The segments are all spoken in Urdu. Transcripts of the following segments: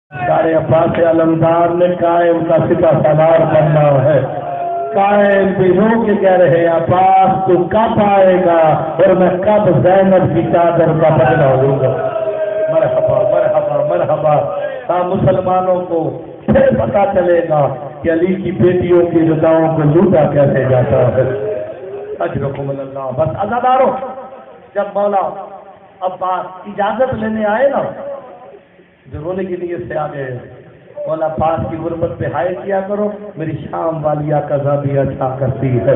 سارے عباس علمدار نے قائم کا سپہ سالار بننا ہے. قائم بھی رو کے کہہ رہے ہیں عباس تو کب آئے گا اور میں کب زینب کی چادر کا بدلہ لوں گا. مرحبا مرحبا مرحبا. ہاں مسلمانوں کو پھر پتا چلے گا کہ علی کی بیٹیوں کی رضاؤں کو لوٹا کیسے جاتا ہے. اجرکم اللہ. بس عزادارو جب مولا عباس اجازت لینے آئے نا جو رونے کی نیت سے آگے مولا پاس کی غربت پہ ہائے کیا کرو میری شام والی قضا بھی اچھا کرتی ہے.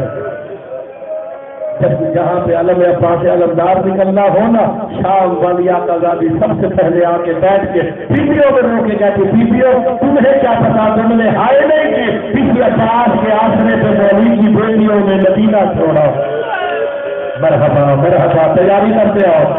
جب جہاں پہ علم عباس علمدار نکلنا ہونا شام والی قضا بھی سب سے پہلے آ کے بیٹھ کے بیبیوں میں رو کے کہتی بیبیوں تمہیں کیا پتا تم نے ہائے نہیں کہ کسی عباس کے آسرے پہ مولی کی بیٹیوں نے مدینہ چھوڑا. مرحبا مرحبا. تیاری کرتے ہو.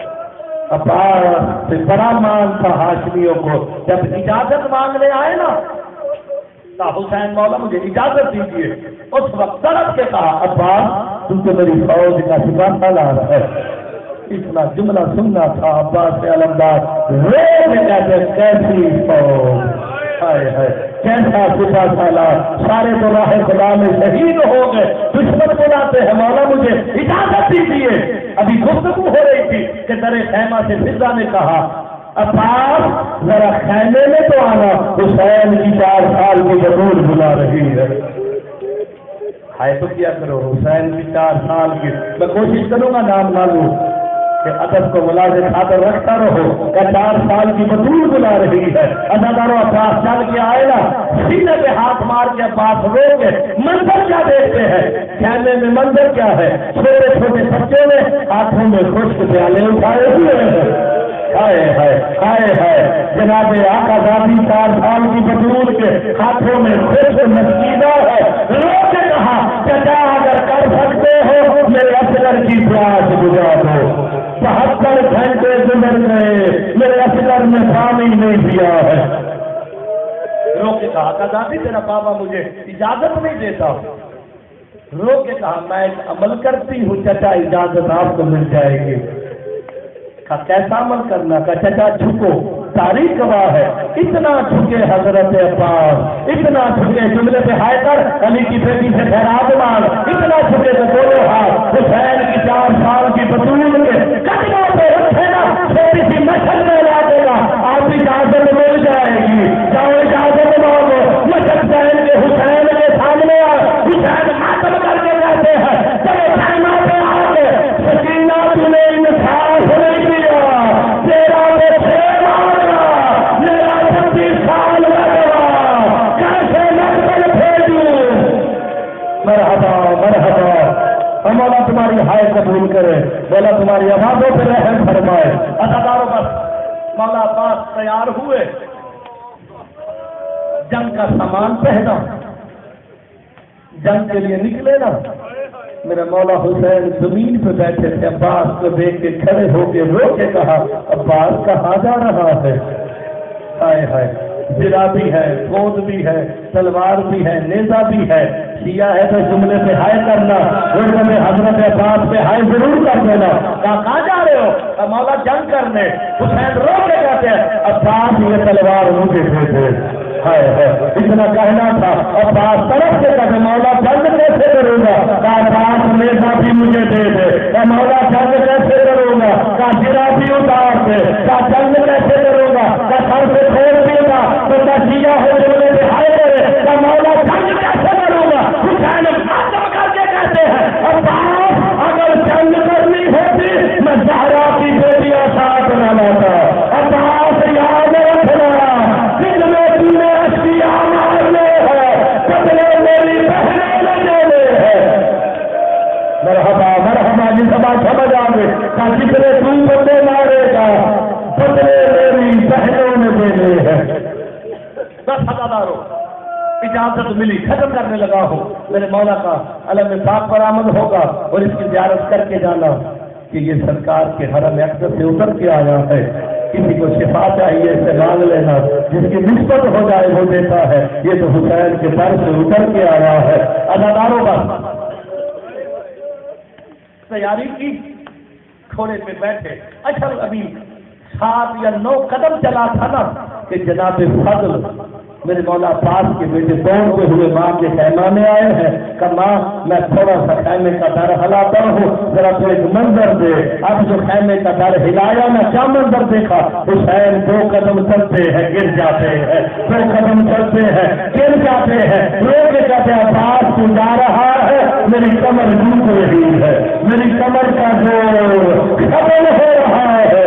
عباس سے بڑا مان تھا ہاشمیوں کو. جب اجازت مانگنے آئے نا تو حسین مولا مجھے اجازت دیجیے. اس وقت طرف کے کہا عباس تم تو میری فوج کا سپاہ سالار ہے. اتنا جملہ سننا تھا عباس سے علمدار روز کہتے کیسی فوج ہائے ہائے کیسا سپاہ سالار. سارے تو راہ خدا میں شہید ہو گئے. دشمن بلاتے ہیں مولا مجھے اجازت دیجیے. ابھی گفتگو ہو رہی تھی کہ در خیمہ سے فضا نے کہا عباس ذرا خیمے میں تو آنا حسین کی 4 سال کی ضرور بلا رہی ہے. ہائے تو کیا کرو حسین کی 4 سال کی میں کوشش کروں گا نام نہ لوں کہ ادب کو ملازم خاطر رکھتا رہو کہ 4 سال کی بطول بلا رہی ہے. اداداروں عباس چل کے آئے نا سینے پہ ہاتھ مار کے عباس رو کے منظر کیا دیکھتے ہیں. خیمے میں منظر کیا ہے چھوٹے چھوٹے بچوں نے ہاتھوں میں خشک پیالے اٹھائے ہوئے ہیں. ہائے ہائے ہائے ہائے جناب آقا دادی 4 سال کی بطول کے ہاتھوں میں خشک مسکینہ ہے. رو کے کہا چچا اگر کر سکتے ہو میرے اصغر کی پیاس بجھا دو. 72 گھنٹے گزر گئے میرے اصغر نے پانی نہیں دیا ہے. رو کے کہا کہ دادی تیرا بابا مجھے اجازت نہیں دیتا. رو کے کہا میں ایک عمل کرتی ہوں چچا اجازت آپ کو مل جائے گی. کہا کیسا عمل کرنا. کہا چچا جھکو تاریخ گواہ ہے اتنا جھکے حضرت عباس اتنا جھکے جملے پہ ہائے کر علی کی بیٹی سے خیرات مانگ اتنا جھکے تو دونوں ہاتھ حسین کی 4 سال کی بطول کے قدموں پہ رکھے نا چھوٹی سی مشہد میں لا دے گا آپ کی اجازت مل جائے گی. جاؤ اجازت مانگو. مشہد حسین کے سامنے حسین ماتم کر کے جاتے ہیں. چلو خیمہ پہ آ کے سکینہ تمہیں انصاف نہیں دیا تیرا وہ پھر مانگا میرا 25 سال لگا کیسے نقل بھیجوں. مرحبا مرحبا. مولا تمہاری ہائے قبول کرے مولا تمہاری آوازوں پہ رحم فرمائے. اداداروں پر مولا عباس تیار ہوئے جنگ کا سامان پہنا جنگ کے لیے نکلے نا. میرا مولا حسین زمین پہ بیٹھے تھے. عباس کو دیکھ کے کھڑے ہو کے رو کے کہا عباس کہاں جا رہا ہے. ہائے ہائے زرا بھی ہے گود بھی ہے تلوار بھی ہے نیزہ بھی ہے. شیعہ ہے تو جملے پہ ہائے کرنا غربت میں حضرت عباس پہ ہائے ضرور کر دینا. کہاں جا رہے ہو. مولا جنگ کرنے. حسین رو کے کہتے ہیں عباس یہ تلوار مجھے دے دے. ہائے ہائے اتنا کہنا تھا. عباس طرف سے کہتے مولا جنگ کیسے کروں گا. عباس نیزہ بھی مجھے دے دے. مولا جنگ کیسے کروں گا. زرا بھی اتار دے. جنگ کیسے کروں گا. سر سے کھول دے گا بندہ شیعہ ہو جملے پہ ہائے کرے. مولا جنگ کیسے کروں گا. حسین ماتم کر کے کہتے ہیں عباس اگر جنگ کرنی ہوتی میں زہرا کی بیٹیاں ساتھ نہ لاتا. عباس یاد رکھنا دل میں تم نے اشیاء مارنے ہیں بدلے میری بہنیں لینے ہیں. مرحبا مرحبا. جی سب سمجھ آ گئے جتنے تم بندے مارے گا بدلے میری بہنوں نے دینے ہیں. بس ادادارو اجازت ملی ختم کرنے لگا ہوں. میرے مولا کا علم پاک پر آمد ہوگا اور اس کی زیارت کر کے جانا کہ یہ سرکار کے حرم اقدس سے اتر کے آیا ہے. کسی کو شفا چاہیے سے مانگ لینا جس کی نسبت ہو جائے وہ دیتا ہے. یہ تو حسین کے در سے اتر کے آیا ہے. اداداروں کا تیاری کی گھوڑے پہ بیٹھے. اچھا ابھی 7 یا 9 قدم چلا تھا نا کہ جناب فضل میرے مولا پاس کے بیٹے دوڑتے ہوئے ماں کے خیمہ میں آئے ہیں کہ ماں میں تھوڑا سا خیمے کا در ہلاتا ہوں، ذرا تو ایک منظر دے۔ اب جو خیمے کا در ہلایا میں کیا منظر دیکھا، حسین 2 قدم چلتے ہیں گر جاتے ہیں، 2 قدم چلتے ہیں گر جاتے ہیں، لوگ کہتے ہیں عباس تو جا رہا ہے، میری کمر ڈوب رہی ہے، میری کمر کا زور ختم ہو رہا ہے۔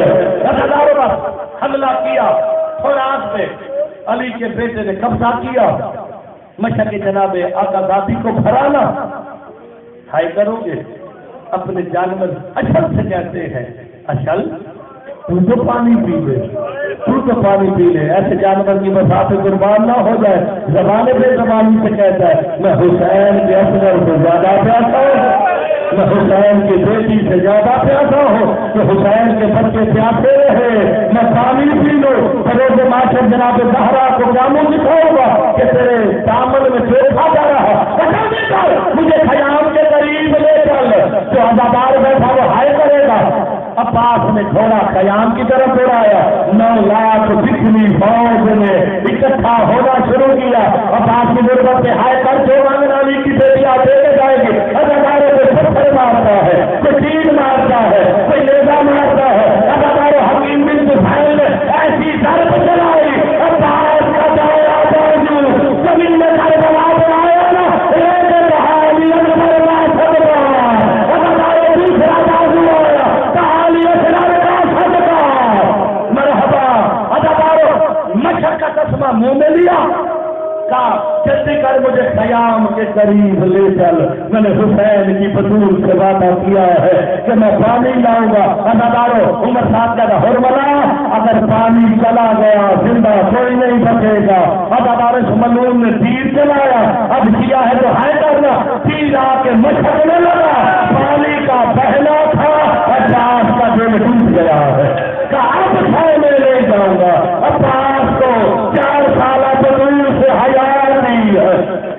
حملہ کیا فرات پہ، علی کے بیٹے نے قبضہ کیا، مشق جناب آقا دادی کو بھرانا، ہائے کرو گے اپنے جانور اشل سے کہتے ہیں، اشل تو تو پانی پی لے، تو تو پانی پی لے، ایسے جانور کی مسافر قربان نہ ہو جائے۔ زمانے پہ زبانی سے کہتا ہے میں حسین کے اصغر سے زیادہ پیاسا ہوں، میں حسین کی بیٹی سے زیادہ پیاسا ہوں، کہ حسین کے بچے پیاسے رہے، میں پانی پی لوں۔ فروغ معاشر جناب زہرا کو کیا منہ دکھاؤں گا کہ تیرے دامن میں چوکھا جا رہا، مجھے خیام کے قریب لے چل، جو عزادار بیٹھا وہ ہائے کرے گا۔ عباس نے گھوڑا خیام کی طرف اڑایا، 9 لاکھ بکھری فوج نے اکٹھا ہونا شروع کیا۔ عباس کی ضرورت پہ ہائے کر جو مانگنا علی کی بیٹیاں دے کے جائے گی، ادارے کو پتھر مارتا ہے، کوئی تیر مارتا ہے، کوئی نیزہ مارتا ہے، ادارے حکیم بن سہیل نے ایسی ضرب چلائی، عباس کا دایا بازو زمین میں کربلا بنایا نا، ایک بحالی انصر کا صدقہ، ادارے دوسرا بازو آیا، بحالی انصر کا صدقہ، مرحبا ادارے مشق کا تسمہ منہ میں لیا، کہا جلدی کر مجھے خیام کے قریب لے چل، میں نے حسین کی بطول سے وعدہ کیا ہے کہ میں پانی لاؤں گا۔ ادارو عمر صاحب کا حرملا، اگر پانی چلا گیا زندہ کوئی نہیں بچے گا۔ ادارو ملون نے تیر چلایا، اب کیا ہے تو ہائے کرنا، تیر آ کے مشق میں لگا، پانی کا بہنا تھا، عباس کا دل ڈوب گیا ہے، کہا اب میں لے جاؤں گا۔ عباس کو 4 سالہ بطول سے حیا نہیں ہے۔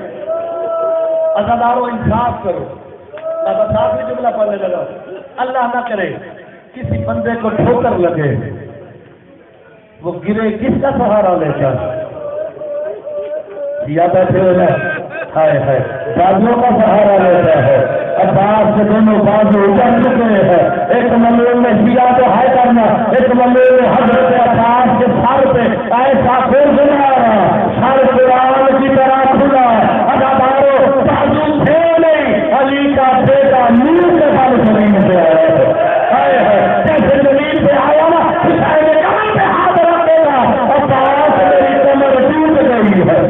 عزادارو انصاف کرو، صاحب نے جملہ پڑھنے لگا، اللہ نہ کرے کسی بندے کو ٹھوکر لگے، وہ گرے کس کا سہارا لے کر، یا بیٹھے ہوئے ہائے ہائے بازو کا سہارا لیتا ہے۔ عباس کے دونوں بازو اتر چکے ہیں، ایک ملون میں شیعہ کو ہائے کرنا، ایک ملون میں حضرت عباس کے سر پہ ایسا پھر سنایا، سر قرآن کی طرح کھلا، ادارو بازو تھے نہیں، علی کا بیٹا نور کے سال زمین پہ آیا ہے، ہائے ہائے جیسے زمین پہ آیا نا حسین نے کمر پہ ہاتھ رکھے گا، عباس میری کمر ٹوٹ گئی ہے۔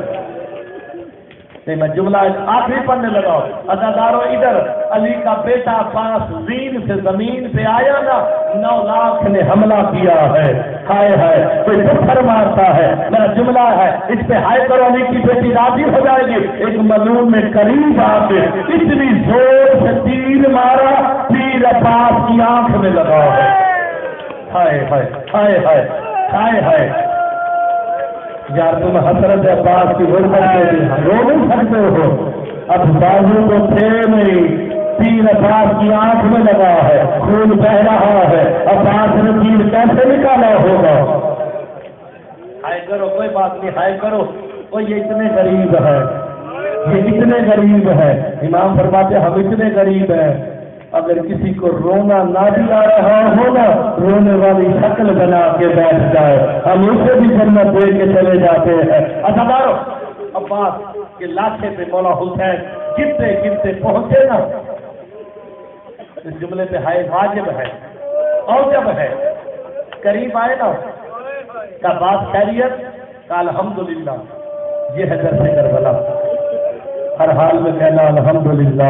نہیں میں جملہ آخری پڑھنے لگا، ادارو ادھر علی کا بیٹا عباس زین سے زمین پہ آیا نا، 9 لاکھ نے حملہ کیا ہے، ہائے ہائے کوئی پتھر مارتا ہے، میرا جملہ ہے اس پہ ہائے کرو، علی کی بیٹی راضی ہو جائے گی۔ ایک ملون میں قریب آ کے اتنی زور سے تیر مارا، تیر عباس کی آنکھ میں لگا ہے، ہائے ہائے ہائے ہائے ہائے ہائے۔ یار تم حضرت عباس کی غربت میں بھی رو نہیں سکتے ہو، اب بازو تو تھے نہیں، تیر عباس کی آنکھ میں لگا ہے، خون بہ رہا ہے، عباس نے تیر کیسے نکالا ہوگا؟ ہائے کرو کوئی بات نہیں، ہائے کرو، وہ یہ اتنے غریب ہے، یہ اتنے غریب ہے، امام فرماتے ہم اتنے غریب ہیں، اگر کسی کو رونا نہ بھی آ رہا ہو نا، رونے والی شکل بنا کے بیٹھ جائے، ہم اسے بھی جنت دے کے چلے جاتے ہیں۔ ادارو عباس کے لاشے پہ مولا حسین گرتے گرتے پہنچے نا، اس جملے پہ ہائے واجب ہے، اوجب ہے، قریب آئے نا، کا بات خیریت کا الحمدللہ، یہ ہے درس کربلا، ہر حال میں کہنا الحمدللہ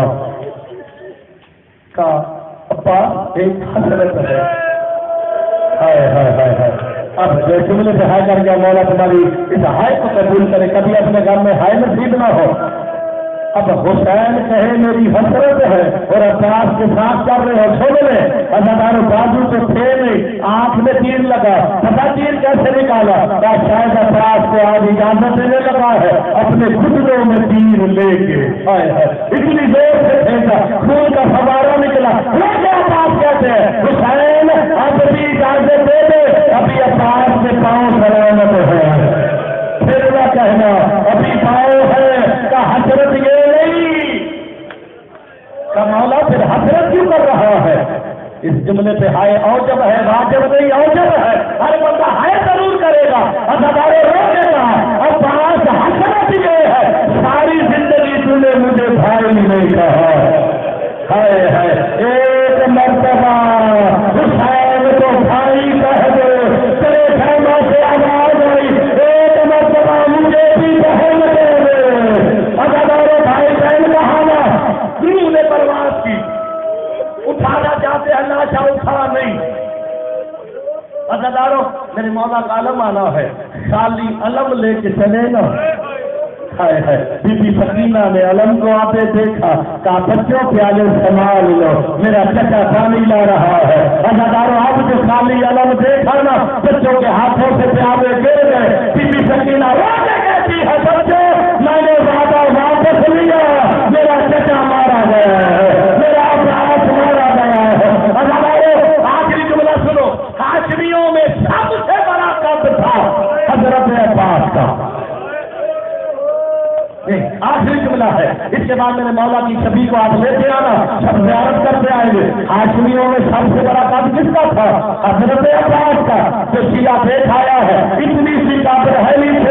کا عباس ایک حسرت ہے، ہائے ہائے ہائے ہائے۔ اب جو جملے سے ہائے کر گیا، مولا تمہاری اس ہائے کو قبول کرے، کبھی اپنے گھر میں ہائے نصیب نہ ہو۔ اب حسین کہے میری حسرت ہے اور عباس کے ساتھ کر رہے ہو، سن لے ادارو بازو تو تھے نہیں، آنکھ میں تیر لگا، پتا تیر کیسے نکالا، شاید عباس کو آج اجازت دینے لگا ہے اپنے گھٹنوں میں تیر لے کے، ہائے ہائے اتنی زور سے پھینکا، خون کا فوارہ نکلا، عباس کہتے ہیں حسین حسین اب بھی اجازت دے دے، ابھی عباس کے پاؤں سلامت ہے، پھر نہ کہنا ابھی پاؤں ہے کہ حضرت یہ نہیں کہ مولا پھر حضرت کیوں کر رہا ہے؟ اس جملے پہ ہائے اوجب ہے، واجب نہیں اوجب ہے، ہر بندہ ہائے ضرور کرے گا، ادارے روکے گا، اور پاس حسرت یہ ہے ساری زندگی تو نے مجھے بھائی نہیں کہا، ہائے ہائے ایک مرتبہ حسین کو بھائی کہہ دے، تیرے خیمہ سے آواز آئی ایک مرتبہ مجھے بھی بہن دے دے، ادارے بھائی بہن کہانا کیوں نے پرواز کی، اٹھانا چاہتے ہیں لاشا اٹھا نہیں، عزادارو میرے مولا کا علم آنا ہے، خالی علم لے کے چلے نا، ہائے ہائے بی بی سکینہ نے علم کو آتے دیکھا، کہا بچوں پیالے سنبھال لو، میرا چچا پانی لا رہا ہے، عزادارو اب جو خالی علم دیکھا نا بچوں کے ہاتھوں سے پیالے گر گئے، بی بی سکینہ روتے کہتی ہے بچوں میں نے وعدہ واپس لیا، میرا چچا مارا گیا ہے، میرا اپراس مارا گیا ہے، عزادارو آخری جملہ سنو، ہاشمیوں میں سب سے بڑا قد تھا حضرت عباس کا، آخری جملہ ہے، اس کے بعد میرے مولا کی چھبی کو آپ لیتے آنا، سب زیارت کرتے آئیں گے، ہاشمیوں میں سب سے بڑا قد کس کا تھا؟ حضرت عباس کا، جو شیعہ دیکھ آیا ہے، اتنی سی قدر ہے